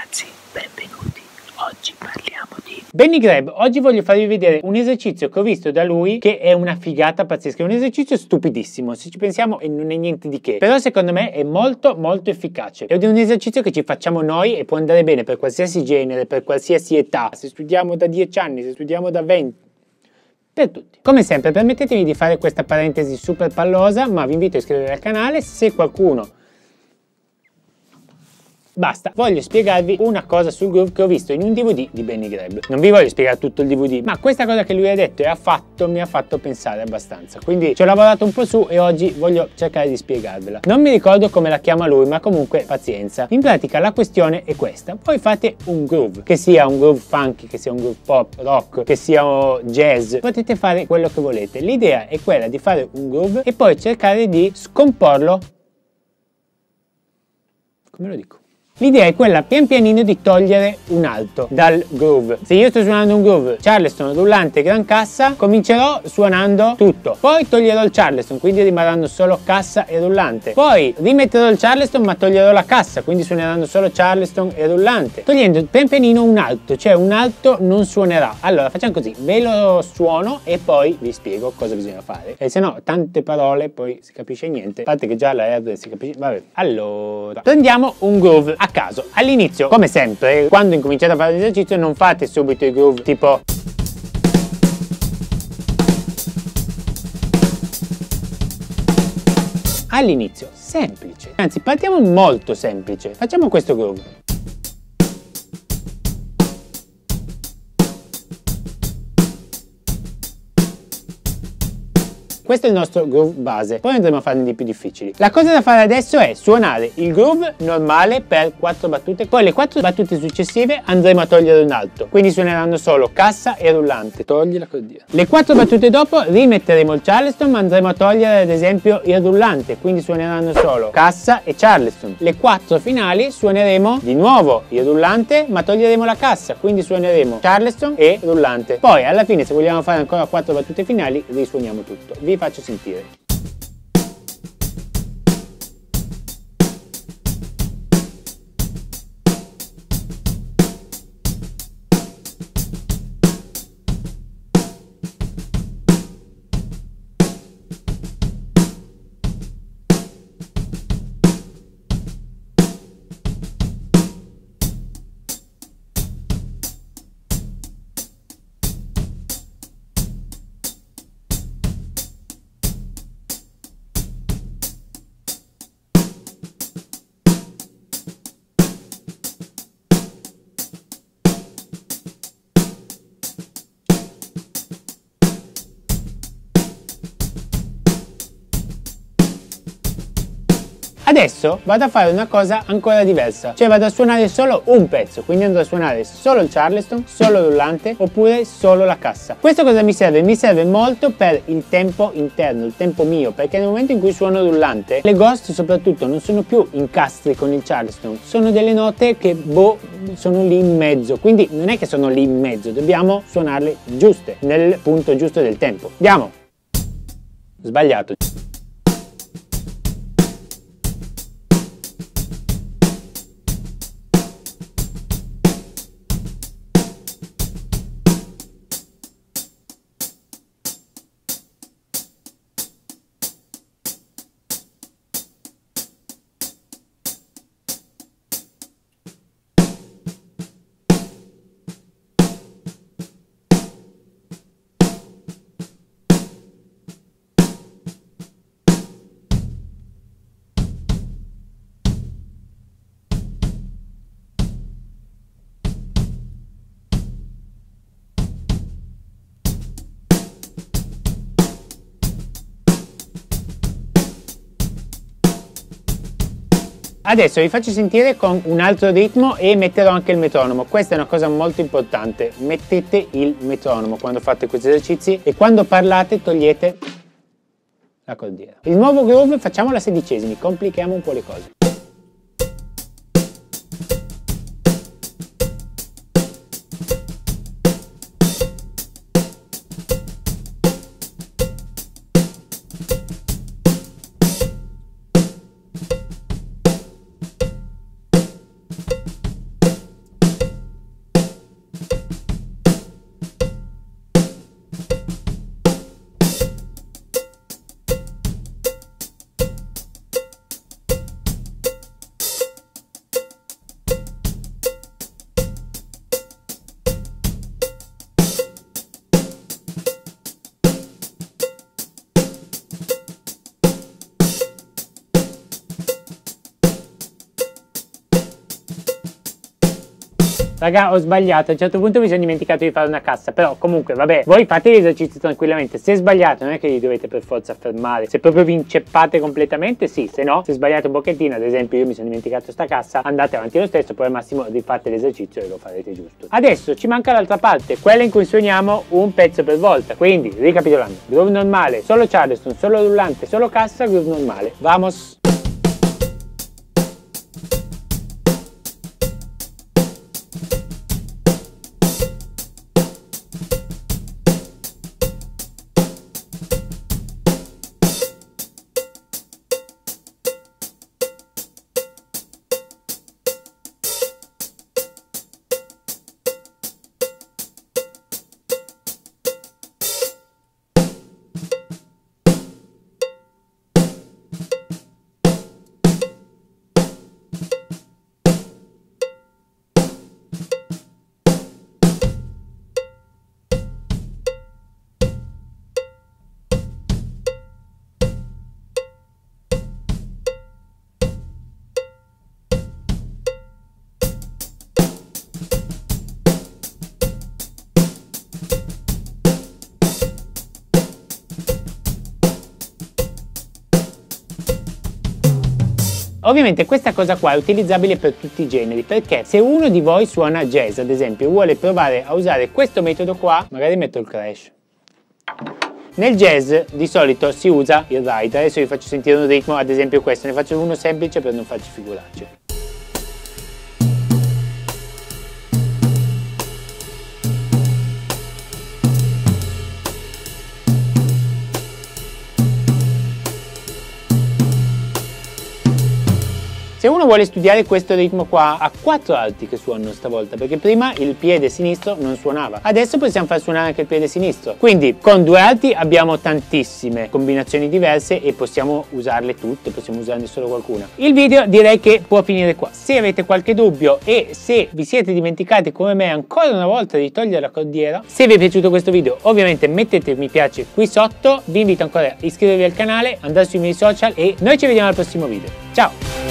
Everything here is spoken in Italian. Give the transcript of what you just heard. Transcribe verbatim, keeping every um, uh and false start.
ragazzi, benvenuti. Oggi parliamo di Benny Greb. Oggi voglio farvi vedere un esercizio che ho visto da lui che è una figata pazzesca. È un esercizio stupidissimo, se ci pensiamo, e non è niente di che, però secondo me è molto molto efficace. Ed è un esercizio che ci facciamo noi e può andare bene per qualsiasi genere, per qualsiasi età. Se studiamo da dieci anni, se studiamo da venti, per tutti. Come sempre, permettetemi di fare questa parentesi super pallosa, ma vi invito a iscrivervi al canale se qualcuno... Basta, voglio spiegarvi una cosa sul groove che ho visto in un D V D di Benny Greb. Non vi voglio spiegare tutto il D V D, ma questa cosa che lui ha detto e ha fatto mi ha fatto pensare abbastanza. Quindi ci ho lavorato un po' su e oggi voglio cercare di spiegarvela. Non mi ricordo come la chiama lui, ma comunque pazienza. In pratica la questione è questa. Voi fate un groove, che sia un groove funky, che sia un groove pop, rock, che sia jazz. Potete fare quello che volete. L'idea è quella di fare un groove e poi cercare di scomporlo. Come lo dico? L'idea è quella pian pianino di togliere un alto dal groove. Se io sto suonando un groove Charleston, rullante, gran cassa, comincerò suonando tutto. Poi toglierò il Charleston, quindi rimarranno solo cassa e rullante. Poi rimetterò il Charleston ma toglierò la cassa, quindi suoneranno solo Charleston e rullante. Togliendo pian pianino un alto, cioè un alto non suonerà. Allora facciamo così, ve lo suono e poi vi spiego cosa bisogna fare. E se no, tante parole, poi si capisce niente. A parte che già la R si capisce. Vabbè. Allora, prendiamo un groove a caso. All'inizio, come sempre, quando incominciate a fare l'esercizio non fate subito i groove tipo all'inizio, semplice, anzi partiamo molto semplice, facciamo questo groove. Questo è il nostro groove base, poi andremo a farne di più difficili. La cosa da fare adesso è suonare il groove normale per quattro battute, poi le quattro battute successive andremo a togliere un alto, quindi suoneranno solo cassa e rullante. Togli la cordia. Le quattro battute dopo rimetteremo il Charleston, ma andremo a togliere ad esempio il rullante, quindi suoneranno solo cassa e Charleston. Le quattro finali suoneremo di nuovo il rullante, ma toglieremo la cassa, quindi suoneremo Charleston e rullante. Poi alla fine, se vogliamo fare ancora quattro battute finali, risuoniamo tutto. Vi faccio sentire. Adesso vado a fare una cosa ancora diversa, cioè vado a suonare solo un pezzo, quindi andrò a suonare solo il Charleston, solo il rullante oppure solo la cassa. Questo cosa mi serve? Mi serve molto per il tempo interno, il tempo mio, perché nel momento in cui suono rullante, le ghost soprattutto non sono più incastri con il Charleston, sono delle note che boh, sono lì in mezzo, quindi non è che sono lì in mezzo, dobbiamo suonarle giuste, nel punto giusto del tempo. Andiamo! Sbagliato. Adesso vi faccio sentire con un altro ritmo e metterò anche il metronomo. Questa è una cosa molto importante, mettete il metronomo quando fate questi esercizi e quando parlate togliete la cordiera. Il nuovo groove facciamo la sedicesimi, complichiamo un po' le cose. Raga, ho sbagliato, a un certo punto mi sono dimenticato di fare una cassa, però comunque vabbè, voi fate gli esercizi tranquillamente. Se sbagliate non è che li dovete per forza fermare, se proprio vi inceppate completamente sì, se no, se sbagliate un pochettino, ad esempio io mi sono dimenticato sta cassa, andate avanti lo stesso, poi al massimo rifate l'esercizio e lo farete giusto. Adesso ci manca l'altra parte, quella in cui suoniamo un pezzo per volta, quindi ricapitolando, groove normale, solo charleston, solo rullante, solo cassa, groove normale. Vamos! Ovviamente questa cosa qua è utilizzabile per tutti i generi, perché se uno di voi suona jazz ad esempio e vuole provare a usare questo metodo qua, magari metto il crash. Nel jazz di solito si usa il ride, adesso vi faccio sentire un ritmo, ad esempio questo, ne faccio uno semplice per non farci figuracce. Se uno vuole studiare questo ritmo qua, ha quattro arti che suonano stavolta, perché prima il piede sinistro non suonava. Adesso possiamo far suonare anche il piede sinistro. Quindi con due arti abbiamo tantissime combinazioni diverse e possiamo usarle tutte, possiamo usarne solo qualcuna. Il video direi che può finire qua. Se avete qualche dubbio e se vi siete dimenticati come me ancora una volta di togliere la cordiera, se vi è piaciuto questo video ovviamente mettete mi piace qui sotto, vi invito ancora a iscrivervi al canale, andare sui miei social e noi ci vediamo al prossimo video. Ciao!